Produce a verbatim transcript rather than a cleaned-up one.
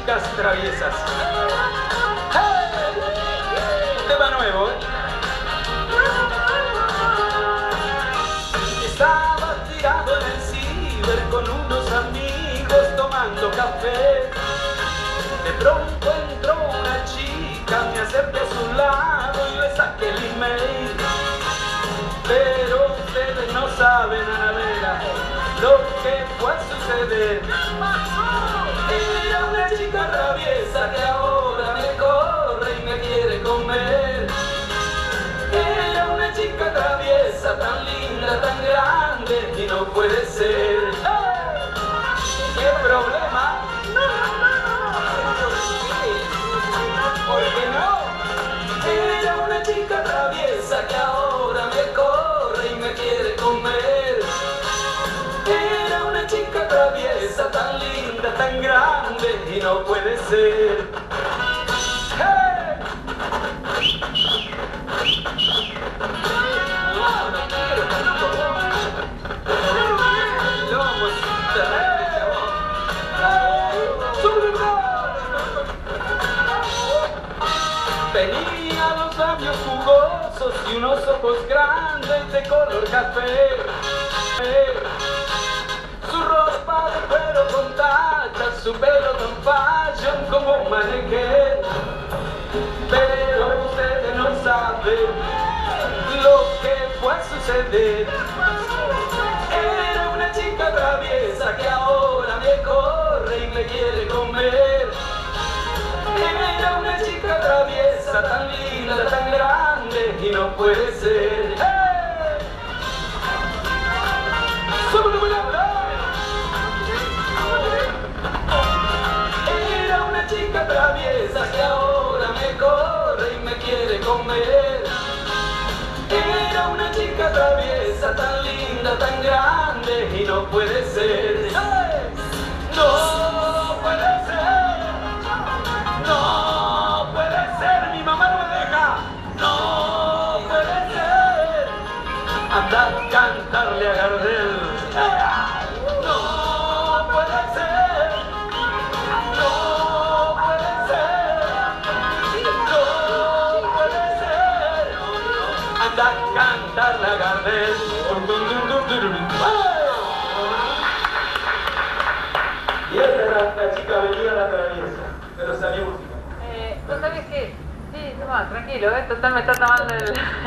chicas traviesas. ¡Hey! Tema nuevo, ¿eh? Estaba tirado en el ciber con unos amigos tomando café. De pronto entró una chica, me acerqué a su lado y le saqué el email. Pero ustedes no saben, Anabela, lo que fue a suceder. Era una chica traviesa que ahora me corre y me quiere comer. Era una chica traviesa tan linda, tan grande y no puede ser. ¡Hey! ¿Qué problema? ¿Por qué no? Era una chica traviesa que ahora me corre y me quiere comer. Era una chica traviesa tan linda, tan grande y no puede ser. ¡Hey! No, no quiero, no, mosita, tenía los labios jugosos y unos ojos grandes de color café. Su ropa de cuero con tachas, su pelo tan fashion como un mannequin. Pero ustedes no saben lo que fue a suceder. Era una chica traviesa que ahora me corre y me quiere comer. Era una chica traviesa tan linda, tan grande y no puede ser. ¡Hey! Era una chica traviesa que ahora me corre y me quiere comer. Era una chica traviesa tan linda, tan grande y no puede ser. ¡Hey! No puede ser. No puede ser, mi mamá no me deja. No puede ser. Anda a cantarle a Gardel. No puede ser. No puede ser. No puede ser. Anda a cantarle a Gardel. Y esta era la chica venida a la traviesa. Pero salió música. Eh, ¿Vos sabés qué? Sí, no, tranquilo, ¿eh? Total me está tomando el...